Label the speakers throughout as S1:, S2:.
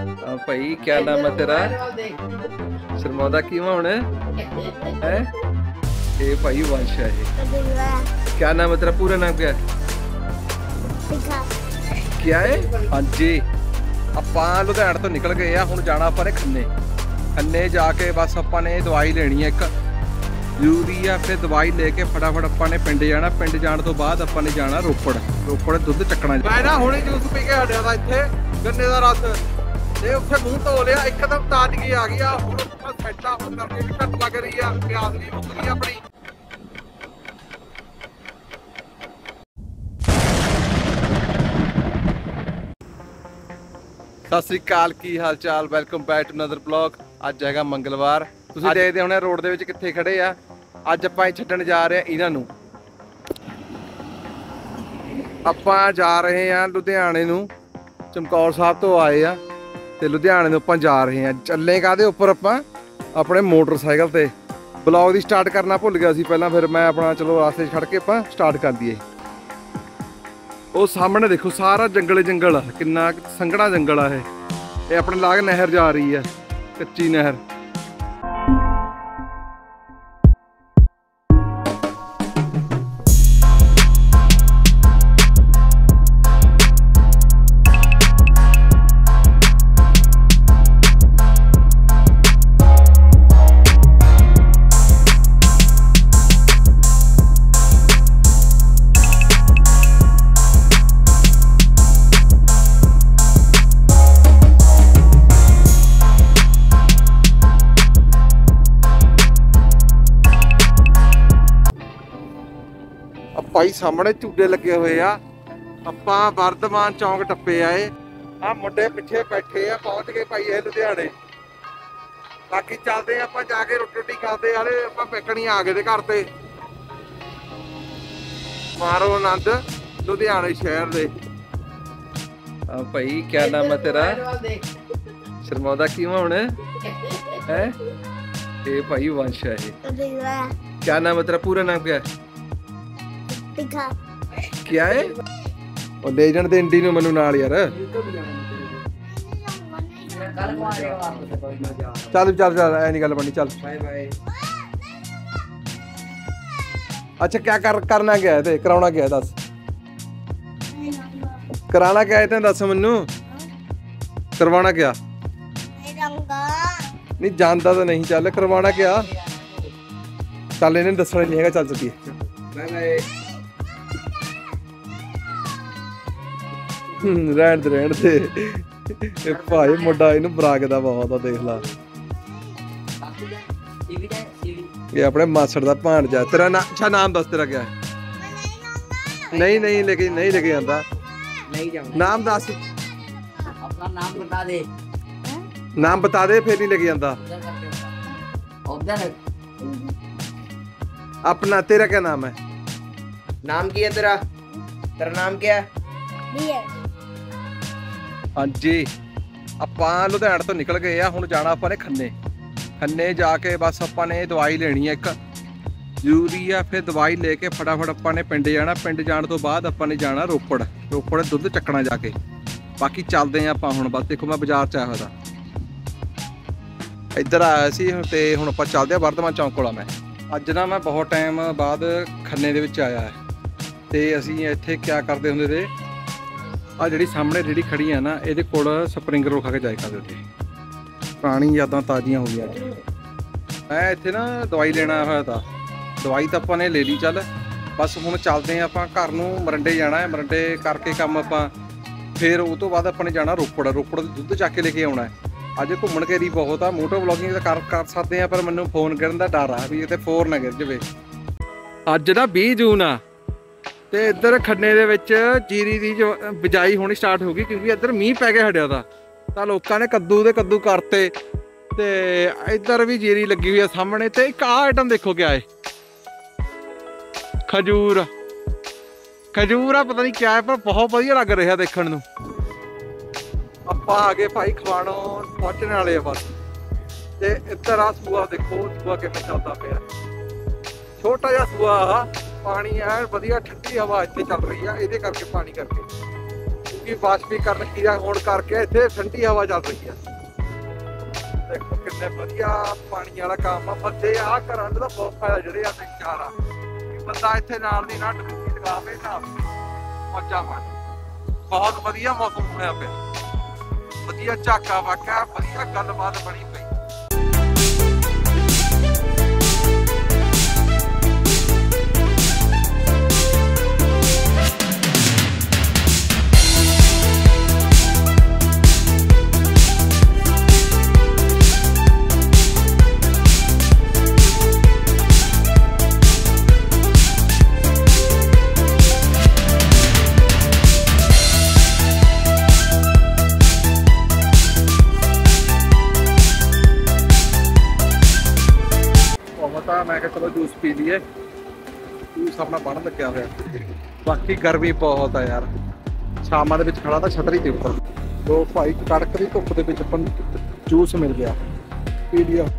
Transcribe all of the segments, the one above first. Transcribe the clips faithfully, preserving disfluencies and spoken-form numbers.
S1: हाँ भाई, क्या नाम है तेरा? शर्मादा क्यों होने है? ये भाई वंश है। क्या नाम है तेरा? पूरा नाम क्या है? क्या है? हाँ जी, ਆਪਾਂ ਲੁਧਿਆਣੇ ਤੋਂ ਨਿਕਲ ਗਏ ਆ। ਹੁਣ ਜਾਣਾ ਆਪਾਂ ਨੇ ਖੰਨੇ। ਖੰਨੇ ਜਾ ਕੇ ਬਸ ਆਪਾਂ ਨੇ ਦਵਾਈ ਲੈਣੀ ਹੈ ਇੱਕ ਜ਼ਰੂਰੀ ਆ। ਫਿਰ ਦਵਾਈ ਲੈ ਕੇ ਫਟਾਫਟ ਆਪਾਂ ਨੇ ਪਿੰਡ ਜਾਣਾ। ਪਿੰਡ ਜਾਣ ਤੋਂ ਬਾਅਦ ਆਪਾਂ ਨੇ ਜਾਣਾ ਰੋਪੜ। ਰੋਪੜ ਦੁੱਧ ਚੱਕਣਾ। ਮੈਂ ਨਾ ਹੁਣੇ ਜੂਸ ਪੀ ਕੇ ਹਟਿਆ ਦਾ ਇੱਥੇ ਗੰਨੇ ਦਾ ਰਸ, ਤੇ ਉੱਥੇ ਮੂੰਹ ਧੋ ਲਿਆ, ਇੱਕਦਮ ਤਾਜ਼ਗੀ ਆ ਗਈ ਆ। ਹੁਣ ਸੈਟਾ ਹੁਣ ਕਰਕੇ ਵੀ ਘੱਟ ਲੱਗ ਰਹੀ ਆ, ਪਿਆਸ ਵੀ ਮੁੱਕ ਗਈ ਆਪਣੀ। ਸਤਿ ਸ੍ਰੀ ਅਕਾਲ, ਕੀ ਹਾਲ ਚਾਲ? Welcome back to another blog. ਅੱਜ ਹੈਗਾ ਮੰਗਲਵਾਰ। ਤੁਸੀਂ ਦੇਖਦੇ ਹੋਣੇ ਰੋਡ ਦੇ ਵਿੱਚ ਕਿੱਥੇ ਖੜੇ ਆ। ਅੱਜ ਆਪਾਂ ਛੱਡਣ ਜਾ ਰਹੇ ਆ ਇਹਨਾਂ ਨੂੰ। ਆਪਾਂ ਜਾ ਰਹੇ ਆ ਲੁਧਿਆਣੇ ਨੂੰ। ਚਮਕੌਰ ਸਾਹਿਬ ਤੋਂ ਆਏ ਆ ਤੇ ਲੁਧਿਆਣੇ ਨੂੰ ਆਪਾਂ ਜਾ ਰਹੇ ਆ। ਚੱਲੇ ਕਾਹਦੇ ਉੱਪਰ? ਆਪਾਂ ਆਪਣੇ ਮੋਟਰਸਾਈਕਲ ਤੇ। ਬਲੌਗ ਦੀ ਸਟਾਰਟ ਕਰਨਾ ਭੁੱਲ ਗਿਆ ਸੀ ਪਹਿਲਾਂ, ਫਿਰ ਮੈਂ ਆਪਣਾ ਚਲੋ ਰਾਸਤੇ 'ਚ ਖੜ ਕੇ ਆਪਾਂ ਸਟਾਰਟ ਕਰ ਦਈਏ। ਉਹ ਸਾਹਮਣੇ ਦੇਖੋ ਸਾਰਾ ਜੰਗਲ ਜੰਗਲ ਆ, ਕਿੰਨਾ ਸੰਘਣਾ ਜੰਗਲ ਆ ਇਹ। ਇਹ ਆਪਣੇ ਲਾਗ ਨਹਿਰ ਜਾ ਰਹੀ ਆ, ਕੱਚੀ ਨਹਿਰ। ਭਾਈ ਸਾਹਮਣੇ ਝੂਟੇ ਲੱਗੇ ਹੋਏ ਆ। ਆਪਾਂ ਵਰਧਮਾਨ ਚੌਂਕ ਟੱਪੇ ਆਏ ਆ। ਮੁੰਡੇ ਪਿੱਛੇ ਬੈਠੇ ਆ, ਪਹੁੰਚ ਗਏ ਭਾਈ ਇਹ ਲੁਧਿਆਣੇ। ਬਾਕੀ ਚੱਲਦੇ ਆਪਾਂ ਜਾ ਕੇ ਰੋਟੀ ਰੋਟੀ ਖਾਂਦੇ ਆਲੇ। ਆਪਾਂ ਪੈਕਣੀ ਆ ਗਏ ਦੇ ਘਰ ਤੇ। ਮਾਰੋ ਆਨੰਦ ਲੁਧਿਆਣੇ ਸ਼ਹਿਰ ਦੇ। ਆ ਭਾਈ, क्या नाम है तेरा? शर्मादा क्यों होने है? ये भाई वंश है। क्या नाम है तेरा? पूरा नाम क्या है? क्या है? ਉਹ ਲੈ ਜਾਣ ਦੇ ਇੰਡੀ ਨੂੰ ਮੈਨੂੰ ਨਾਲ ਯਾਰ। ਚੱਲ ਚੱਲ ਚੱਲ, ਐ ਨਹੀਂ ਗੱਲ ਬਣਨੀ। ਚੱਲ ਬਾਏ ਬਾਏ। ਅੱਛਾ, क्या ਕਰ ਕਰਨਾ क्या है ਤੇ ਕਰਾਉਣਾ क्या है? ਦੱਸ ਕਰਾਉਣਾ क्या है ਤੇ ਦੱਸ ਮੈਨੂੰ। ਕਰਵਾਉਣਾ क्या? ਨਹੀਂ ਜਾਂਦਾ ਤਾਂ ਨਹੀਂ। ਚੱਲ ਕਰਵਾਉਣਾ क्या? ਚੱਲ ਇਹਨੇ ਦੱਸਣਾ ਨਹੀਂ ਹੈਗਾ। ਚੱਲ ਚੱਲੀਏ। Bye bye. ਰਹਿਣ ਦੇ ਰਹਿਣ ਦੇ ਭਾਈ, ਮੁੰਡਾ ਇਹਨੂੰ ਬਰਾਕਦਾ ਬਹੁਤ ਆ। ਦੇਖ ਲਾ, ਇਹ ਆਪਣੇ ਮਾਸੜ ਦਾ ਭਾਣਜਾ। ਤੇਰਾ ਨਾਮ? ਅੱਛਾ, ਨਾਮ ਦੱਸ ਤੇਰਾ ਕਿਆ ਹੈ? ਨਹੀਂ ਨਹੀਂ ਲੈ ਕੇ ਨਹੀਂ ਲੈ ਕੇ ਜਾਂਦਾ। ਨਾਮ ਦੱਸ। ਆਪਣਾ ਨਾਮ ਬਤਾ ਦੇ। ਨਾਮ ਬਤਾ ਦੇ, ਫਿਰ ਨਹੀਂ ਲੈ ਕੇ ਜਾਂਦਾ। अपना तेरा क्या नाम है? नाम क्या है तेरा? तेरा नाम क्या है? हाँ जी, ਆਪਾਂ ਲੁਧਿਆਣੇ ਤੋਂ ਨਿਕਲ ਗਏ ਆ। ਹੁਣ ਜਾਣਾ ਆਪਾਂ ਨੇ ਖੰਨੇ। ਖੰਨੇ ਜਾ ਕੇ ਬਸ ਆਪਾਂ ਨੇ ਦਵਾਈ ਲੈਣੀ ਹੈ ਇੱਕ ਜ਼ਰੂਰੀ ਆ। ਫਿਰ ਦਵਾਈ ਲੈ ਕੇ ਫਟਾਫਟ ਆਪਾਂ ਨੇ ਪਿੰਡ ਜਾਣਾ। ਪਿੰਡ ਜਾਣ ਤੋਂ ਬਾਅਦ ਆਪਾਂ ਨੇ ਜਾਣਾ ਰੋਪੜ। ਰੋਪੜ ਦੁੱਧ ਚੱਕਣਾ ਜਾ ਕੇ। ਬਾਕੀ ਚੱਲਦੇ ਆ ਆਪਾਂ ਹੁਣ। ਬਸ ਦੇਖੋ ਮੈਂ ਬਾਜ਼ਾਰ 'ਚ ਆਇਆ ਹੋਇਆ, ਇੱਧਰ ਆਇਆ ਸੀ ਤੇ ਹੁਣ ਆਪਾਂ ਚੱਲਦੇ ਆ ਵਰਧਮਾਨ ਚੌਂਕ ਕੋਲ। ਮੈਂ ਅੱਜ ਨਾ ਮੈਂ ਬਹੁਤ ਟਾਈਮ ਬਾਅਦ ਖੰਨੇ ਦੇ ਵਿੱਚ ਆਇਆ ਹੈ ਤੇ ਅਸੀਂ ਇੱਥੇ ਕਿਆ ਕਰਦੇ ਹੁੰਦੇ ਤੇ ਆ ਜਿਹੜੀ ਸਾਹਮਣੇ ਜਿਹੜੀ ਖੜੀ ਆ ਨਾ, ਇਹਦੇ ਕੋਲ ਸਪਰਿੰਗ ਰੋਲ ਖਾ ਕੇ ਜਾਇਆ ਕਰਦੇ ਉੱਥੇ। ਪੁਰਾਣੀ ਯਾਦਾਂ ਤਾਜ਼ੀਆਂ ਹੋ ਗਈਆਂ। ਮੈਂ ਇੱਥੇ ਨਾ ਦਵਾਈ ਲੈਣਾ ਹੋਇਆ ਤਾਂ ਦਵਾਈ ਤਾਂ ਆਪਾਂ ਨੇ ਲੈ ਲਈ। ਚੱਲ ਬਸ ਹੁਣ ਚੱਲਦੇ ਆ ਆਪਾਂ ਘਰ ਨੂੰ। ਮਰੰਡੇ ਜਾਣਾ ਹੈ, ਮਰੰਡੇ ਕਰਕੇ ਕੰਮ ਆਪਾਂ। ਫਿਰ ਉਹ ਤੋਂ ਬਾਅਦ ਆਪਾਂ ਨੇ ਜਾਣਾ ਰੋਪੜ। ਰੋਪੜ ਦੇ ਦੁੱਧ ਚੱਕ ਕੇ ਲੈ ਕੇ ਆਉਣਾ ਹੈ। ਅੱਜ ਘੁੰਮਣ ਘੇਰੀ ਬਹੁਤ ਆ। ਮੋਟੋ ਵਲੋਗਿੰਗ ਤਾਂ ਕਰ ਕਰ ਸਕਦੇ ਆ, ਪਰ ਮੈਨੂੰ ਫੋਨ ਕਰਨ ਦਾ ਡਰ ਆ ਵੀ ਇੱਥੇ ਫੋਰ ਨਾ ਗਿਰ ਜਾਵੇ। ਅੱਜ ਨਾ ਵੀਹ ਜੂਨ ਆ ਤੇ ਇੱਧਰ ਖੰਨੇ ਦੇ ਵਿੱਚ ਜੀਰੀ ਦੀ ਬਿਜਾਈ ਹੋਣੀ ਸਟਾਰਟ ਹੋ ਗਈ, ਕਿਉਂਕਿ ਇੱਧਰ ਮੀਂਹ ਪੈ ਕੇ ਹਟਿਆ ਦਾ। ਤਾਂ ਲੋਕਾਂ ਨੇ ਕੱਦੂ ਦੇ ਕੱਦੂ ਕਰਤੇ ਤੇ ਇੱਧਰ ਵੀ ਜੀਰੀ ਲੱਗੀ ਹੋਈ ਆ ਸਾਹਮਣੇ। ਤੇ ਇੱਕ ਆਹ ਆਈਟਮ ਦੇਖੋ ਕਿਆ ਹੈ, ਖਜੂਰ। ਖਜੂਰ ਆ, ਪਤਾ ਨਹੀਂ ਕਿਆ ਹੈ, ਪਰ ਬਹੁਤ ਵਧੀਆ ਲੱਗ ਰਿਹਾ ਦੇਖਣ ਨੂੰ। ਆਪਾਂ ਆ ਗਏ ਭਾਈ ਖਵਾਣੋਂ ਪਹੁੰਚਣ ਵਾਲੇ ਆ ਬਸ। ਤੇ ਇੱਧਰ ਆ ਸੂਆ ਦੇਖੋ, ਸੂਆ ਕਿਵੇਂ ਚੱਲਦਾ ਪਿਆ। ਛੋਟਾ ਜਿਹਾ ਸੂਆ, ਪਾਣੀ ਐ ਵਧੀਆ, ਠੰਡੀ ਹਵਾ ਇੱਥੇ ਚੱਲ ਰਹੀ ਆ ਇਹਦੇ ਕਰਕੇ, ਪਾਣੀ ਕਰਕੇ। ਕਿਉਂਕਿ ਬਾਸ਼ਪੀਕਰਨ ਕਿਰਿਆ ਹੋਣ ਕਰਕੇ ਇੱਥੇ ਠੰਡੀ ਹਵਾ ਚੱਲ ਰਹੀ ਹੈ। ਦੇਖੋ ਕਿੰਨੇ ਵਧੀਆ ਪਾਣੀ ਵਾਲਾ ਕੰਮ ਆ। ਬੰਦੇ ਆ ਘਰਾਂ ਦੇ ਤਾਂ ਬਹੁਤ ਫਾਇਦਾ ਜਿਹੜੇ ਆ ਤਿੰਨ ਚਾਰ ਆ, ਬੰਦਾ ਇੱਥੇ ਨਾਲ ਦੀ ਨਾਲ ਡੁੱਬੀ ਲਗਾਵੇ ਨਾ ਮੌਜਾਂ ਮਾਰੇ। ਬਹੁਤ ਵਧੀਆ ਮੌਸਮ ਹੋਇਆ ਪਿਆ, ਵਧੀਆ ਝਾਕਾ ਵਾਕਾ, ਵਧੀਆ ਗੱਲਬਾਤ ਬਣੀ ਪਈ। मैं क्या चलो जूस पी लिए, जूस अपना बन लग्या होया। बाकी गर्मी बहुत है यार, शामां दे विच खड़ा था छतरी के उपर, तो भाई कड़क दी धुप दे विच अपन जूस मिल गया, पी लिया।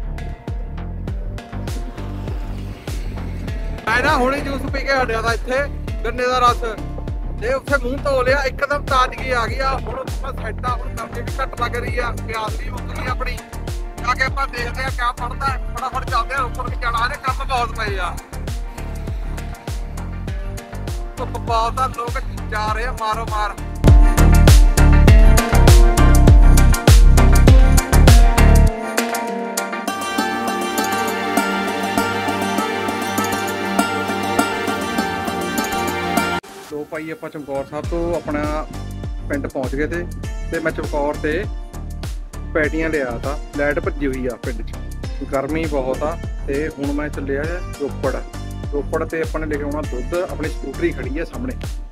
S1: मैं ना हुणे जूस पी के हटिया था इत्थे गन्ने दा रस, ते उत्थे मूंह धो लिया, एकदम ताजगी आ गई। हुण मैं सैट आ, हुण गर्मी भी घट लग रही है, प्यास भी मुक गई अपनी। आगे ਆਪਾਂ देखते हैं क्या पढ़ता है, फटाफट चलते हैं ऊपर भी जाना है, काम बहुत पे आ। तो बहुत लोग जा रहे हैं मारो मार। तो भाई आप चमकौर साहब तो अपना पिंड पहुंच गए थे, ते मैं चमकौर से पैटियां लिया था। लाइट भजी हुई आ पिंड च, गर्मी बहुत आ। ते हुण मैं चलिया रोपड़, रोपड़ ते अपने लेके आना दुध। अपनी स्कूटरी खड़ी है सामने।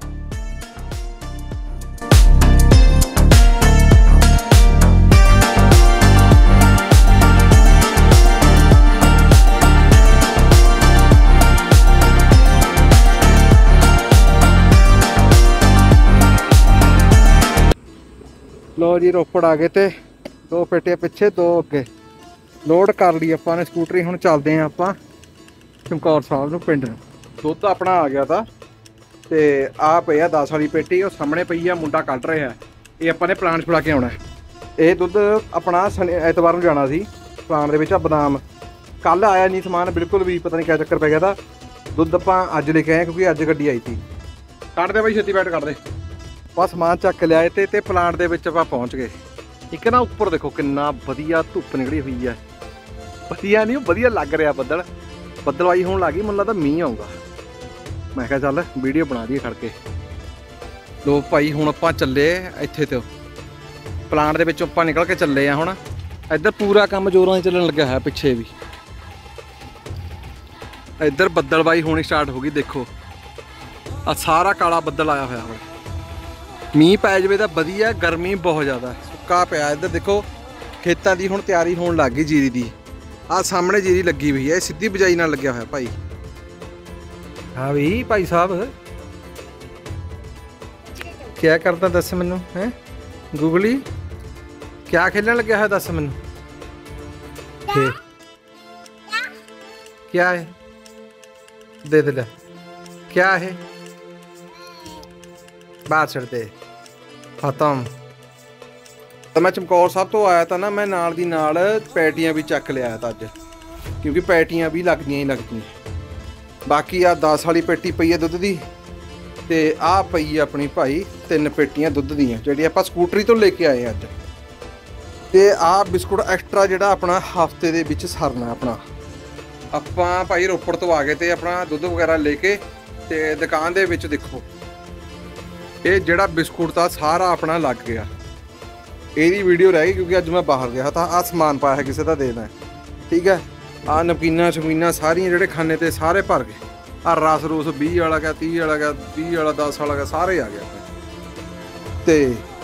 S1: लो जी रोपड़ आ गए थे, दो पेटियां पिछे दो अगे लोड कर ली अपने स्कूटरी। हुण चलते हैं आप चमकौर साहब नूं पिंड। दुध अपना आ गया था, तो आ पई आ दस वाली पेटी, और सामने पई आ मुंडा कढ़ रहा है। ये अपने प्लांट छुड़ा के आना है। ये दुध अपना एतवार नूं जाना सी प्लांट दे विच। बदाम कल आया नहीं समान बिल्कुल भी, पता नहीं क्या चक्कर पै गया था। दुध आपां अज लेके आए क्योंकि अज गड्डी आई थी। कढ़ दे बई छेती बैठ कर दे, बस समान चक लिया ते, ते प्लांट दे विच आपां पहुंच गए। एक ना उपर देखो कितना वधिया धुप निकली हुई है, वधिया नहीं वधिया लग रहा। बदल बदलवाई होने लगी, मुझे लगता मीह आऊगा। मैं क्या चल वीडियो बना दी खड़ के। लो भाई हुण आपां चले इत्थे तो प्लांट दे विचों आपां निकल के चले हैं। हुण इधर पूरा काम जोरों से चलन लग्या है, पिछे भी इधर बदलवाई होनी स्टार्ट हो गई। देखो आ सारा काला बदल आया होया है। मीह पै जाए तो वधिया, गर्मी बहुत ज़्यादा सुक्का पिया। इधर देखो खेतों की हुण तैयारी होने लग गई जीरी की। आ सामने जीरी लगी हुई है, सीधी बिजाई नाल लग्या होया भाई। हाँ भी भाई साहब क्या करता दस मैनू है गूगली, क्या खेलने लग्या है दस मैनू। क्या है दे दे, क्या है बाहर छड़ दे, खत्म। तो मैं चमकौर साहब तो आया था ना, मैं नाल दी नाल पैटियां भी चक लिया था अज, क्योंकि पैटियां भी लगदियां ही लगदियां। बाकी आ दस वाली पेटी पई है दुध दी, ते आ पई है अपनी भाई तीन पेटियां दुध दियां जिहड़ी आपां स्कूटरी तो लेके आए अज। ते आ बिस्कुट एक्स्ट्रा जिहड़ा अपना हफ्ते दे विच सरना अपना। आपां भाई रोपड़ तो आ गए ते अपना दुध वगैरह लेके ते दुकान दे विच देखो ये जिहड़ा बिस्कुट था सारा अपना लग गया। यही वीडियो रह गई क्योंकि अज मैं बाहर गया था। आ समान पाया किसी का देना है, ठीक है। आ नमकीना शमकीना सारियां जिहड़े खाने ते सारे भर गए। आ रस रूस बीस वाला गया, तीस वाला गया, बीस वाला दस वाला गया, सारे आ गया। ते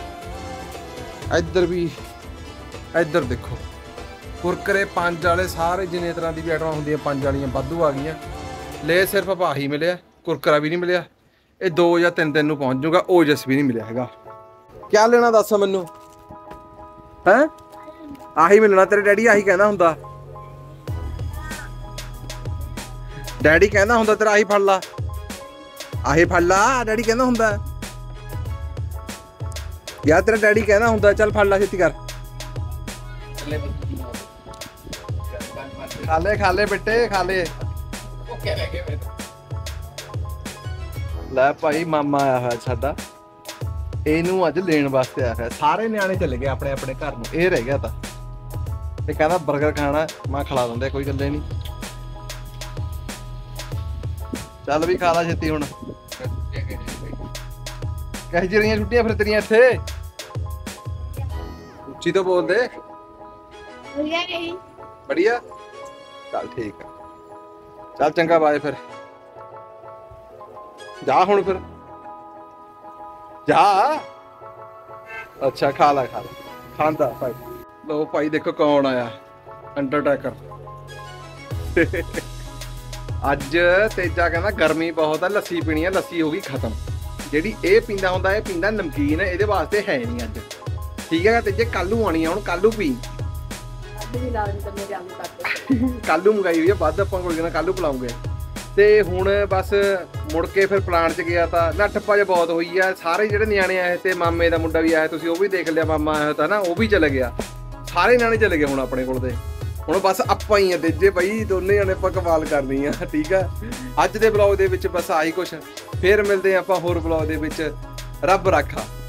S1: इधर भी इधर देखो कुरकरे पंज वाले सारे जिन्ने तरह की भी आइटमां होंदियां पंज वालियां वाधू आ गई। ले सिर्फ आपा ही मिले, कुरकरा भी नहीं मिले। ये दो या तीन दिन पहुँच जूगा, ओजस भी नहीं मिले है। क्या लेना दस मैनू है, आही मिलना। तेरे डैडी आही कहना हुंदा, डैडी कहना हुंदा तेरा आही फड़ ला, आही फड़ ला, डैडी कहना हुंदा। यार तेरा डैडी कहना हुंदा चल फड़ ला छेती कर खा ले खा ले बेटे खा ले लै भाई मामा आया है साडा ਇਹਨੂੰ ਅੱਜ ਲੈਣ ਵਾਸਤੇ ਆਇਆ ਹੈ ਸਾਰੇ ਨਿਆਣੇ ਚਲੇ ਗਏ ਆਪਣੇ ਆਪਣੇ ਘਰ ਨੂੰ ਇਹ ਰਹਿ ਗਿਆ ਤਾਂ ਇਹ ਕਹਿੰਦਾ 버ਗਰ ਖਾਣਾ ਮੈਂ ਖਿਲਾ ਦਿੰਦਾ ਕੋਈ ਗੱਲ ਨਹੀਂ ਚੱਲ ਵੀ ਖਾ ਲਾ ਛੇਤੀ ਹੁਣ ਕਹਿ ਜੀ ਰਹੀਆਂ ਛੁੱਟੀਆਂ ਫਿਰ ਤੇਰੀਆਂ ਇੱਥੇ ਉੱਚੀ ਤੋਂ ਬੋਲ ਦੇ
S2: बढ़िया नहीं
S1: बढ़िया चल ठीक है चल चंगा बाय फिर जा हुण फिर जा अच्छा खा ला खा ला खांदा भाई लो भाई देखो कौन आया अंडरटेकर ਅੱਜ ਤੇਜਾ ਕਹਿੰਦਾ ਗਰਮੀ ਬਹੁਤ ਆ ਲੱਸੀ ਪੀਣੀ ਆ ਲੱਸੀ ਹੋ ਗਈ ਖਤਮ ਜਿਹੜੀ ਇਹ ਪੀਂਦਾ ਹੁੰਦਾ ਇਹ ਪੀਂਦਾ ਨਮਕੀਨ ਇਹਦੇ ਵਾਸਤੇ ਹੈ ਨਹੀਂ ਅੱਜ ਠੀਕ ਹੈ ਤੇਜੇ ਕੱਲੂ ਆਣੀ ਆ ਹੁਣ ਕੱਲੂ ਪੀ ਕੱਲੂ ਮੰਗਾਈ ਹੋਈ ਆ ਵੱਧ ਆਪਾਂ ਕੋਲ ਕਹਿੰਦਾ ਕੱਲੂ ਪਿਲਾਉਂਗੇ ਤੇ ਹੁਣ ਬਸ ਮੁੜ ਕੇ ਫਿਰ ਪਲਾਨ 'ਚ ਗਿਆ ਤਾਂ ਨਾ ਠੱਪਾ ਜਿਹਾ ਬਹੁਤ ਹੋਈ ਆ ਸਾਰੇ ਜਿਹੜੇ ਨਿਆਣੇ ਆਏ ਤੇ ਮਾਮੇ ਦਾ ਮੁੰਡਾ ਵੀ ਆਇਆ ਤੁਸੀਂ ਉਹ ਵੀ ਦੇਖ ਲਿਆ ਮਾਮਾ ਆਇਆ ਤਾਂ ਨਾ ਉਹ ਵੀ ਚਲੇ ਗਿਆ ਸਾਰੇ ਨਿਆਣੇ ਚਲੇ ਗਏ ਹੁਣ ਆਪਣੇ ਕੋਲ ਦੇ ਹੁਣ ਬਸ ਆਪਾਂ ਹੀ ਆ ਤੇਜੇ ਬਾਈ ਦੋਨੇ ਜਣੇ ਆਪਾਂ ਕਮਾਲ ਕਰਨੀ ਆ ਠੀਕ ਆ ਅੱਜ ਦੇ ਬਲੌਗ ਦੇ ਵਿੱਚ ਬਸ ਆਹੀ ਕੁਛ ਫਿਰ ਮਿਲਦੇ ਆ ਆਪਾਂ ਹੋਰ ਬਲੌਗ ਦੇ ਵਿੱਚ ਰੱਬ ਰਾਖਾ।